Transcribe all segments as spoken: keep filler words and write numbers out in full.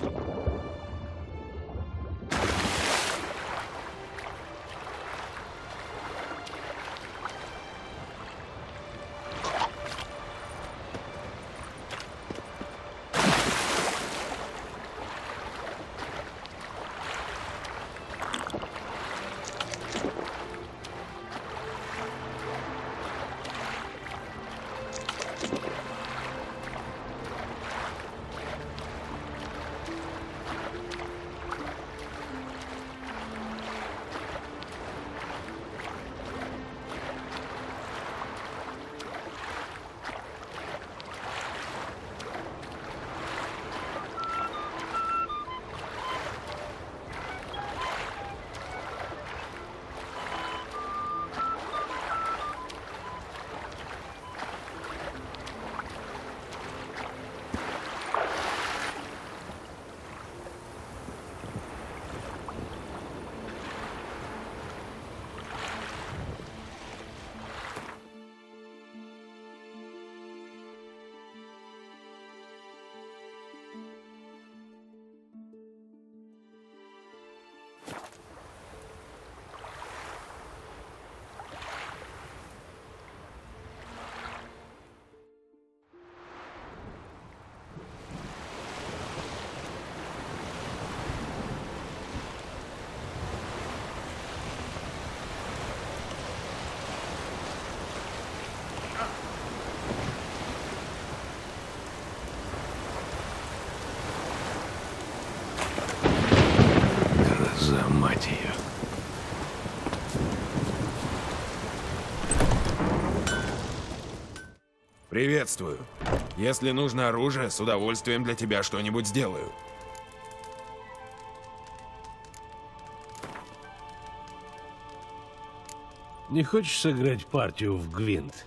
За мать ее. Приветствую. Если нужно оружие, с удовольствием для тебя что-нибудь сделаю. Не хочешь сыграть партию в Гвинт?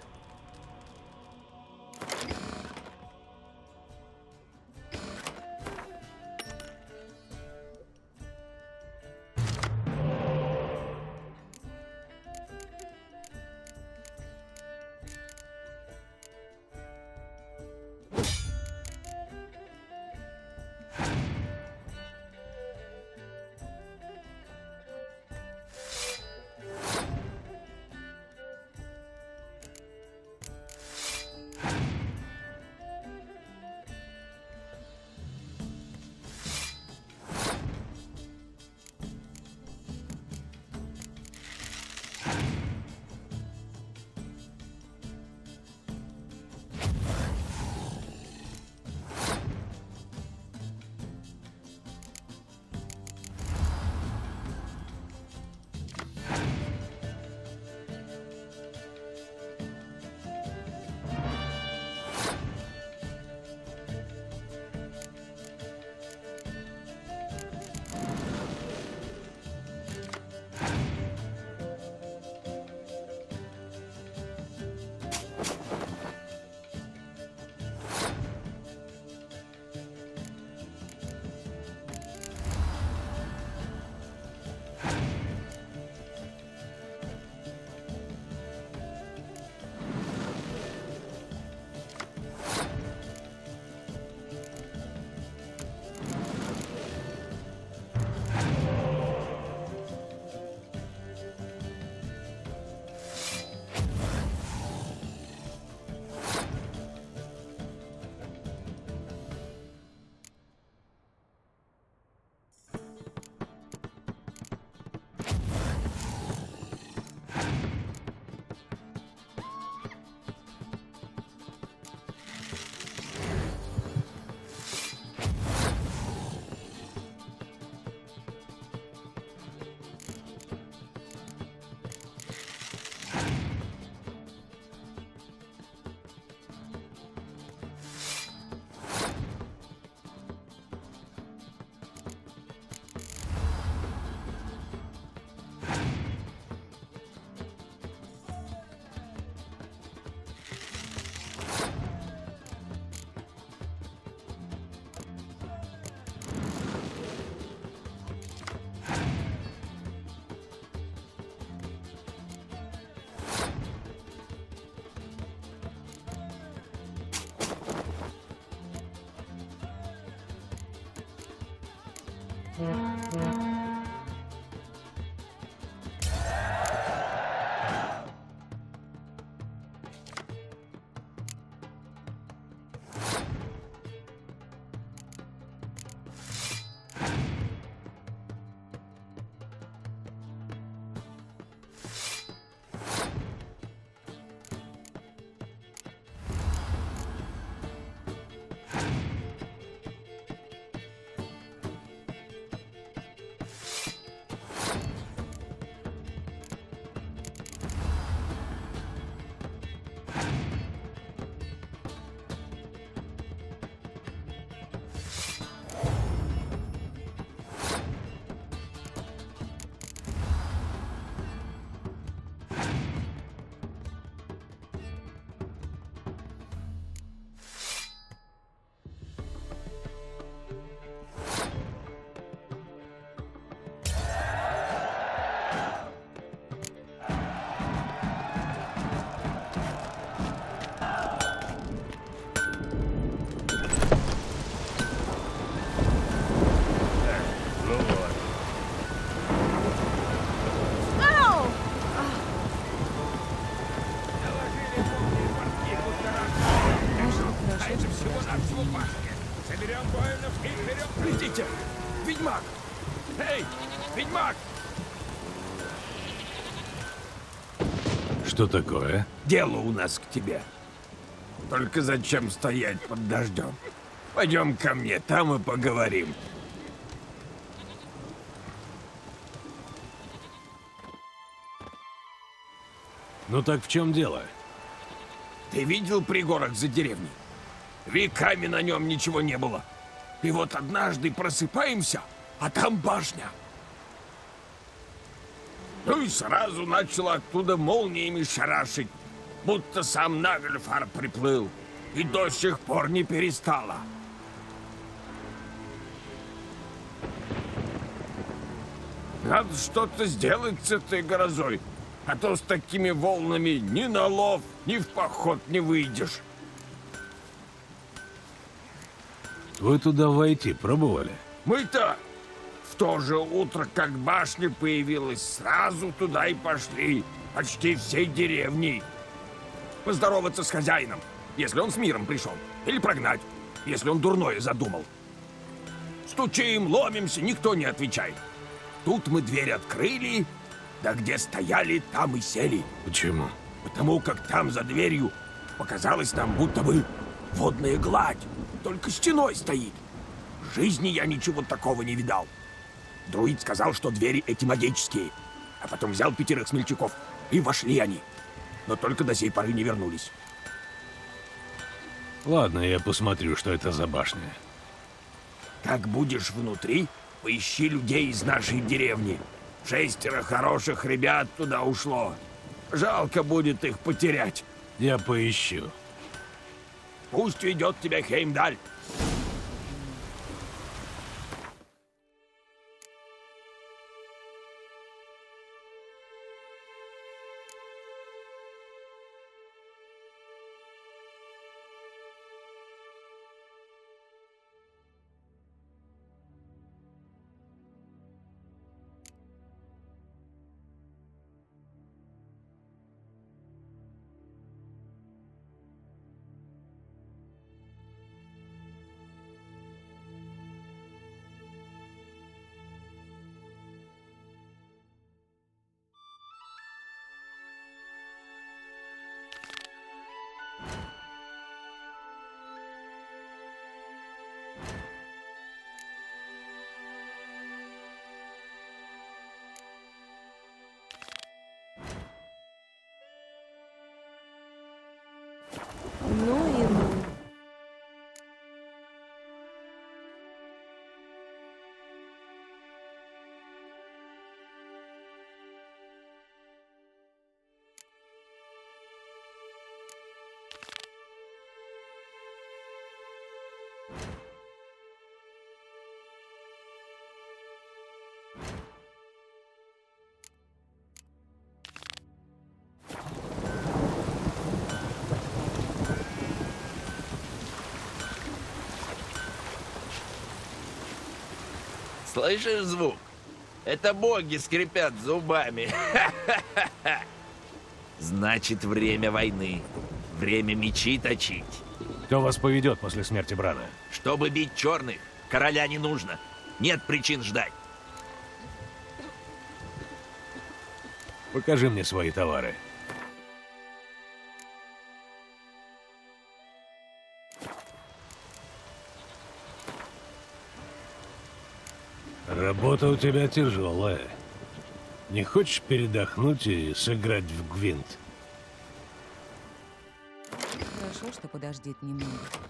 Соберем воинов и вперед! Глядите! Ведьмак! Эй, ведьмак! Что такое? Дело у нас к тебе. Только зачем стоять под дождем? Пойдем ко мне, там и поговорим. Ну так в чем дело? Ты видел пригорок за деревней? Веками на нем ничего не было. И вот однажды просыпаемся, а там башня. Ну и сразу начал оттуда молниями шарашить, будто сам Нагльфар приплыл. И до сих пор не перестала. Надо что-то сделать с этой грозой, а то с такими волнами ни на лов, ни в поход не выйдешь. Вы туда войти пробовали? Мы-то в то же утро, как башня появилась, сразу туда и пошли, почти всей деревней. Поздороваться с хозяином, если он с миром пришел, или прогнать, если он дурное задумал. Стучим, ломимся, никто не отвечает. Тут мы дверь открыли, да где стояли, там и сели. Почему? Потому как там за дверью показалось нам, будто бы водная гладь, только стеной стоит. В жизни я ничего такого не видал. Друид сказал, что двери эти магические, а потом взял пятерых смельчаков, и вошли они. Но только до сей поры не вернулись. Ладно, я посмотрю, что это за башня. Как будешь внутри, поищи людей из нашей деревни. Шестеро хороших ребят туда ушло. Жалко будет их потерять. Я поищу. Пусть ведет тебя Хеймдаль. Ну и ну. Слышишь звук? Это боги скрипят зубами. Значит, время войны. Время мечи точить. Кто вас поведет после смерти Брана? Чтобы бить черных, короля не нужно. Нет причин ждать. Покажи мне свои товары. Работа у тебя тяжелая. Не хочешь передохнуть и сыграть в гвинт? Хорошо, что подождет немного.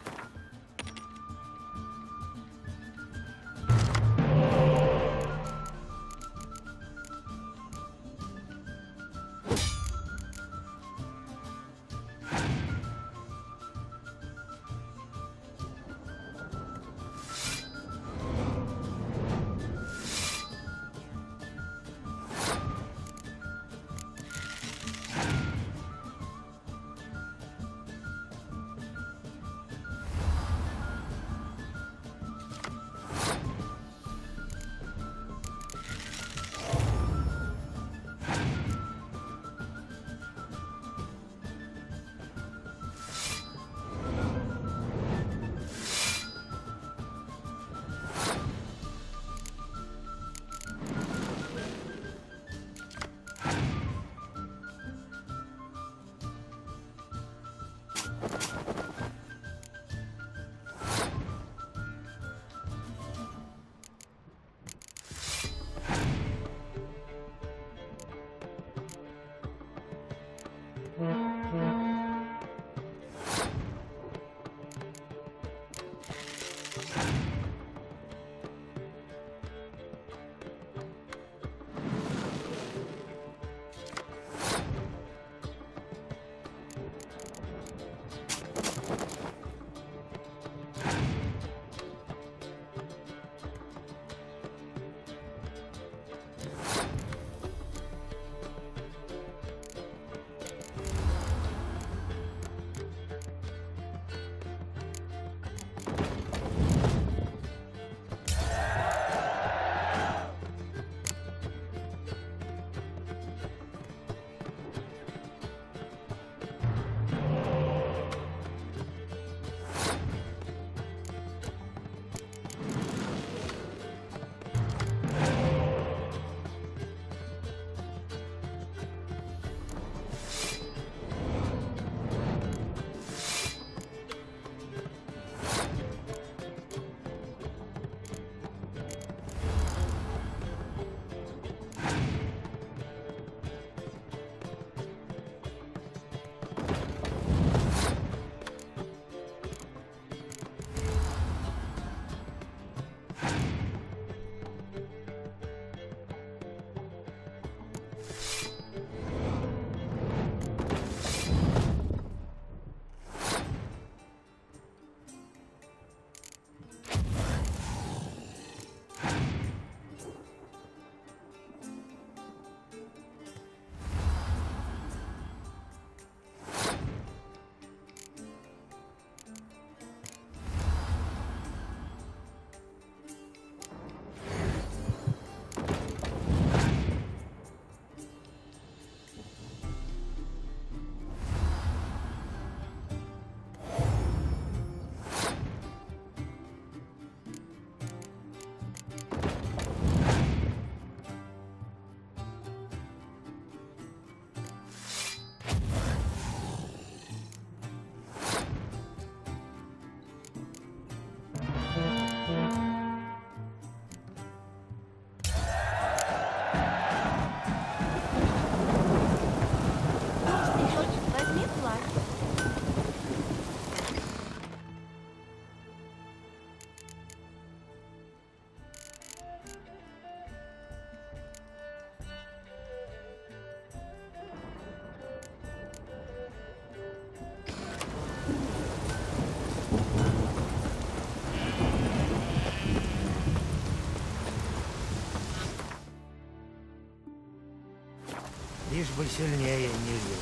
Лишь бы сильнее не бил.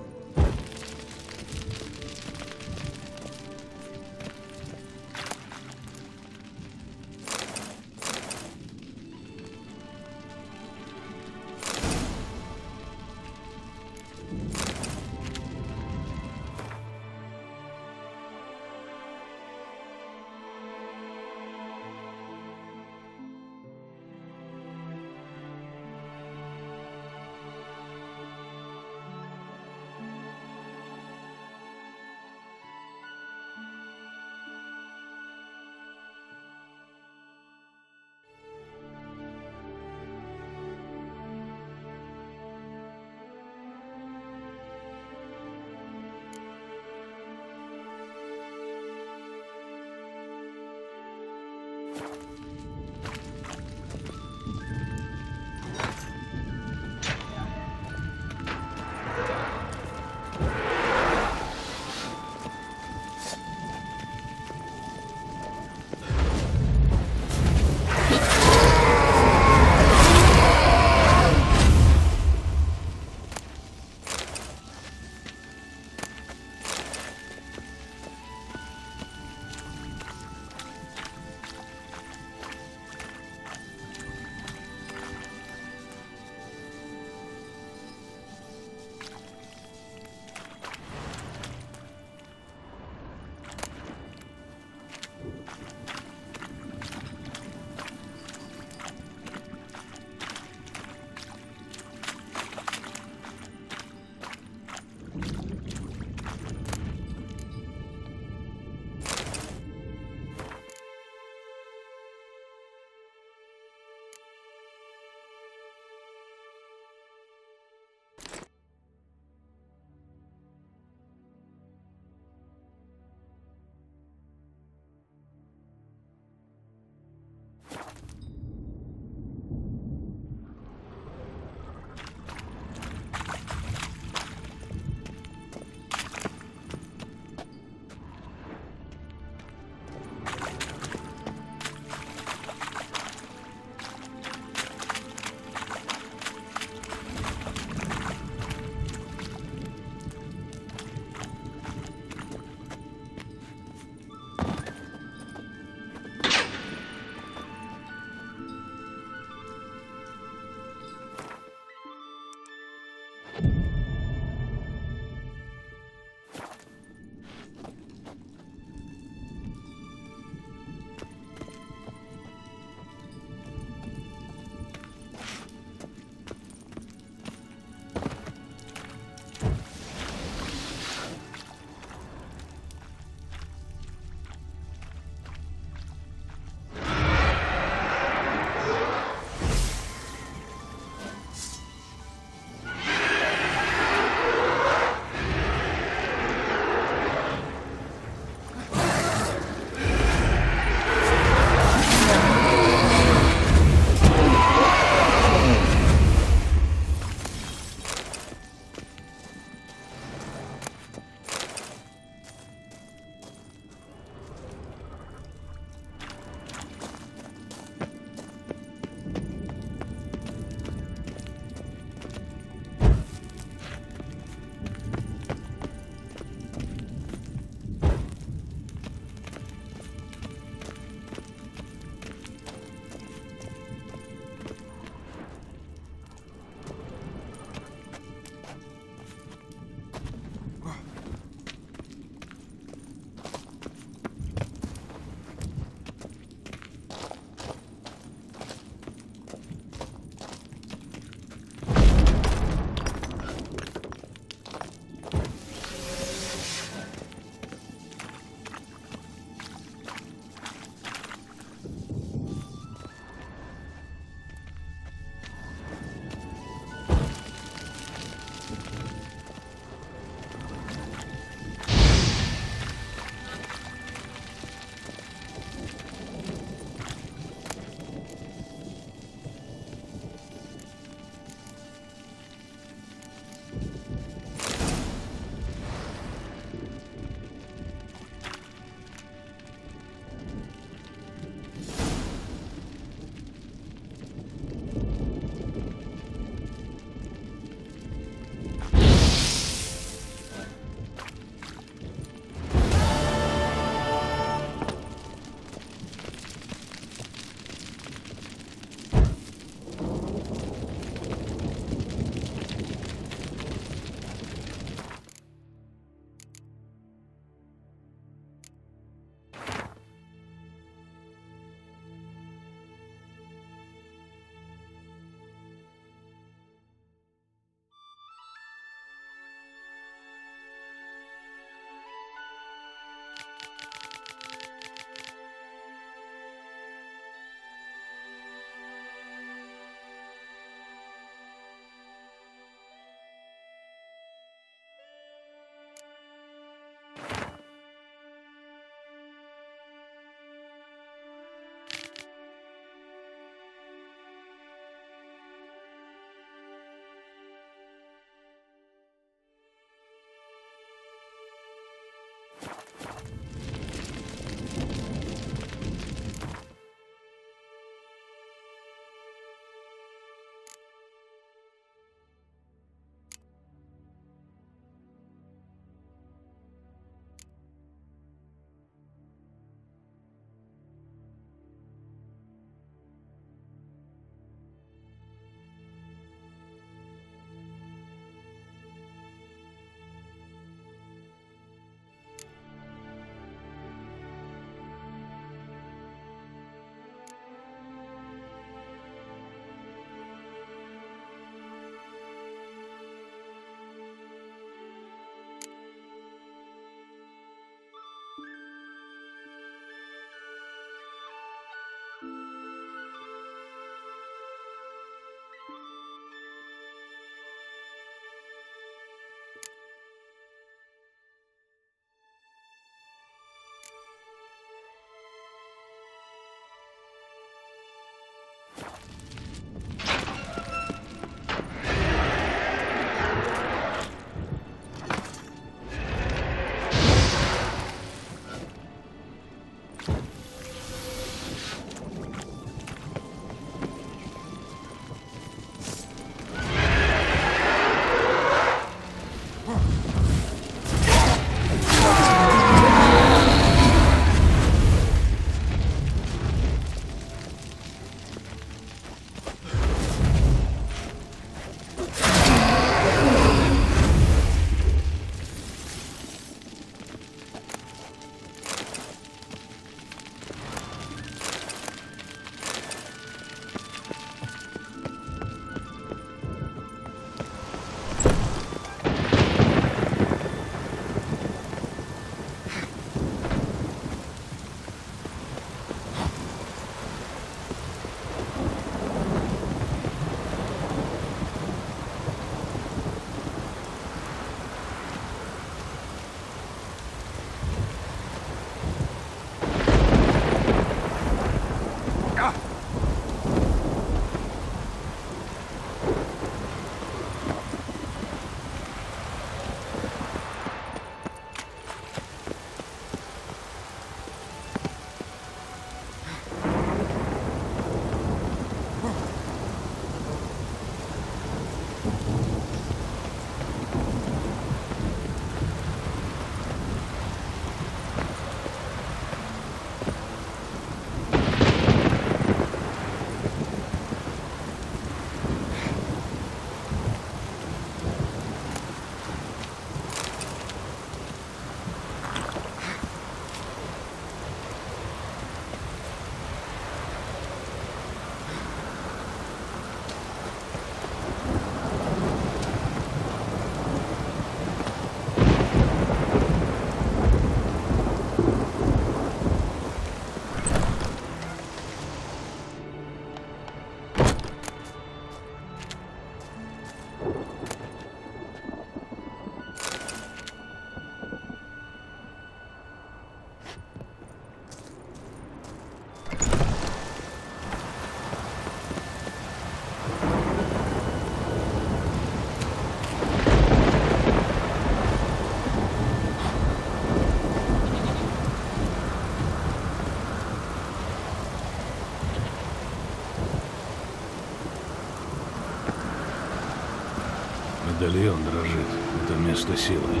медальон дрожит. Это место силы.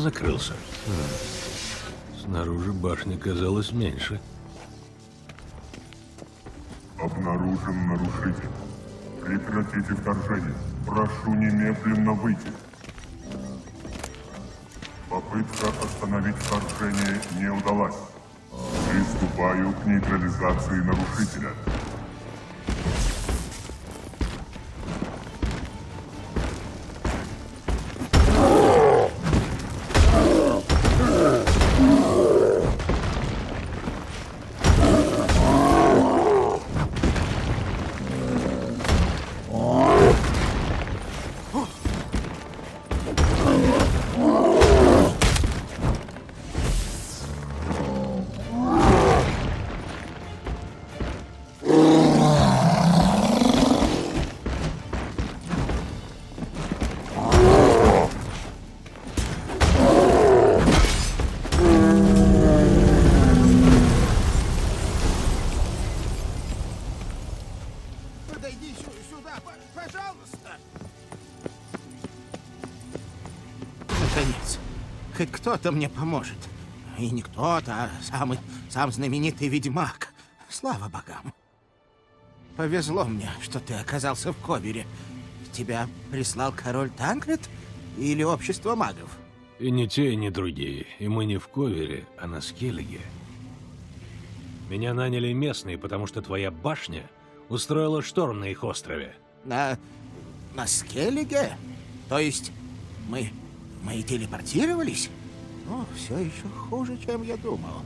закрылся? А, снаружи башня казалась меньше. Обнаружен нарушитель. Прекратите вторжение. Прошу немедленно выйти. Попытка остановить вторжение не удалась. Приступаю к нейтрализации нарушителя. Наконец, хоть кто-то мне поможет. И не кто-то, а самый, сам знаменитый ведьмак. Слава богам. Повезло мне, что ты оказался в Ковере. Тебя прислал король Танкред или общество магов? И не те, и не другие. И мы не в Ковере, а на Скеллиге. Меня наняли местные, потому что твоя башня устроила шторм на их острове. На... на Скеллиге? То есть мы... мы телепортировались? О, все еще хуже, чем я думал.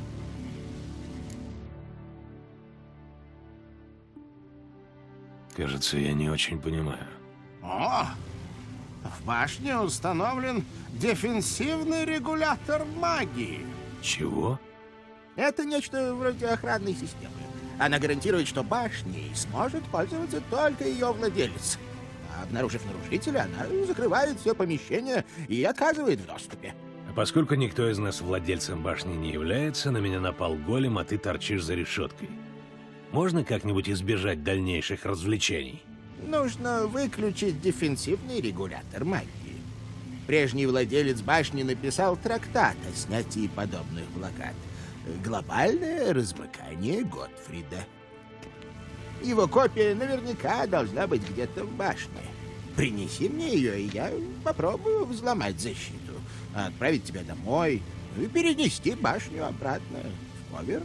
Кажется, я не очень понимаю. О! В башне установлен дефенсивный регулятор магии. Чего? Это нечто вроде охранной системы. Она гарантирует, что башней сможет пользоваться только ее владелец. А обнаружив нарушителя, она закрывает все помещения и отказывает в доступе. А поскольку никто из нас владельцем башни не является, на меня напал голем, а ты торчишь за решеткой. Можно как-нибудь избежать дальнейших развлечений? Нужно выключить дефенсивный регулятор магии. Прежний владелец башни написал трактат о снятии подобных блокад. «Глобальное размыкание Готфрида». Его копия наверняка должна быть где-то в башне. Принеси мне ее, и я попробую взломать защиту, отправить тебя домой и перенести башню обратно в Ковер.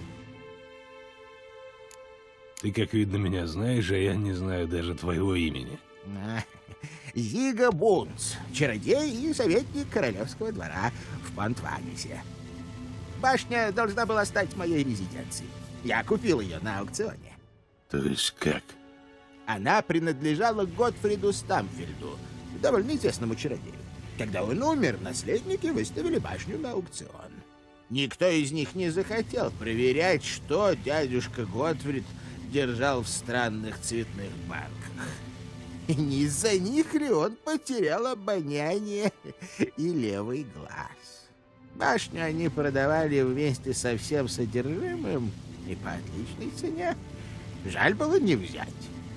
Ты, как видно, меня знаешь, а я не знаю даже твоего имени. Зига Бунц, чародей и советник королевского двора в Пантвагисе. Башня должна была стать моей резиденцией. Я купил ее на аукционе. То есть как? Она принадлежала Готфриду Стамфельду, довольно известному чародею. Когда он умер, наследники выставили башню на аукцион. Никто из них не захотел проверять, что дядюшка Готфрид держал в странных цветных банках. И не из-за них ли он потерял обоняние и левый глаз? Башню они продавали вместе со всем содержимым и по отличной цене. Жаль было не взять.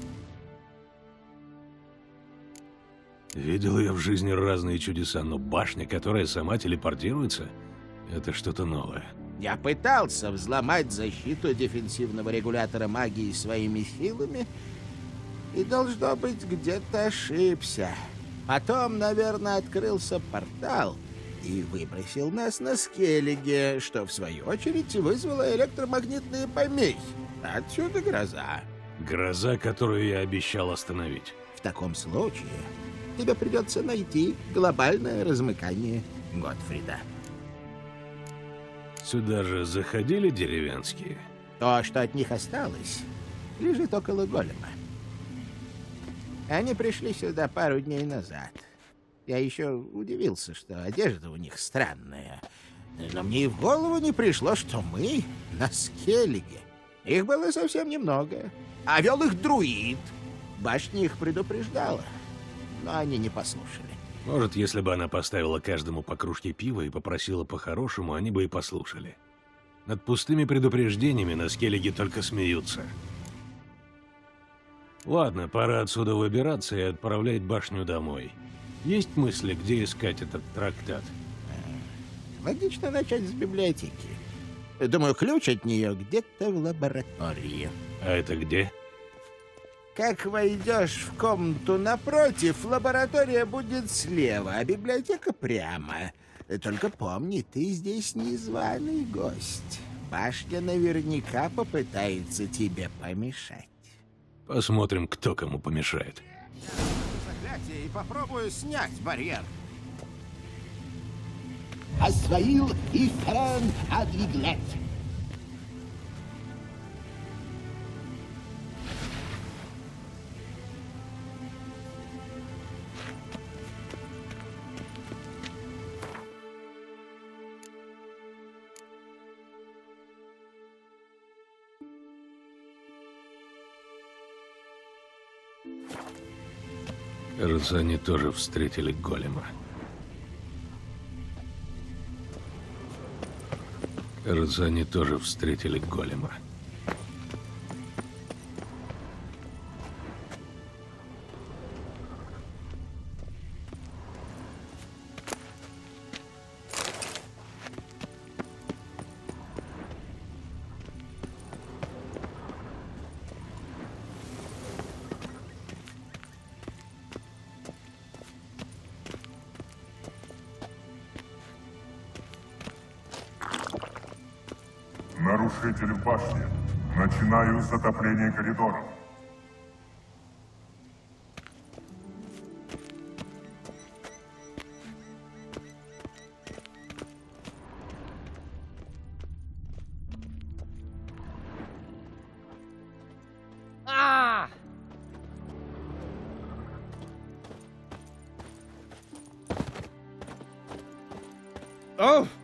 Видел я в жизни разные чудеса, но башня, которая сама телепортируется, это что-то новое. Я пытался взломать защиту дефенсивного регулятора магии своими силами и, должно быть, где-то ошибся. Потом, наверное, открылся портал и выбросил нас на Скеллиге, что, в свою очередь, вызвало электромагнитные помехи. Отсюда гроза. Гроза, которую я обещал остановить. В таком случае тебе придется найти глобальное размыкание Готфрида. Сюда же заходили деревенские? То, что от них осталось, лежит около голема. Они пришли сюда пару дней назад. Я еще удивился, что одежда у них странная. Но мне и в голову не пришло, что мы на Скеллиге. Их было совсем немного. А вел их друид. Башня их предупреждала, но они не послушали. Может, если бы она поставила каждому по кружке пива и попросила по-хорошему, они бы и послушали. Над пустыми предупреждениями на Скеллиге только смеются. Ладно, пора отсюда выбираться и отправлять башню домой. Есть мысли, где искать этот трактат? Логично начать с библиотеки. Думаю, ключ от нее где-то в лаборатории. А это где? Как войдешь в комнату напротив, лаборатория будет слева, а библиотека прямо. Только помни, ты здесь незваный гость. Башня наверняка попытается тебе помешать. Посмотрим, кто кому помешает. Заклятие и попробую снять барьер. Асваил и Фен Адвиглет. Кажется, они тоже встретили голема. Кажется, они тоже встретили голема. Нарушитель в башне. Начинаю затопление коридоров. О!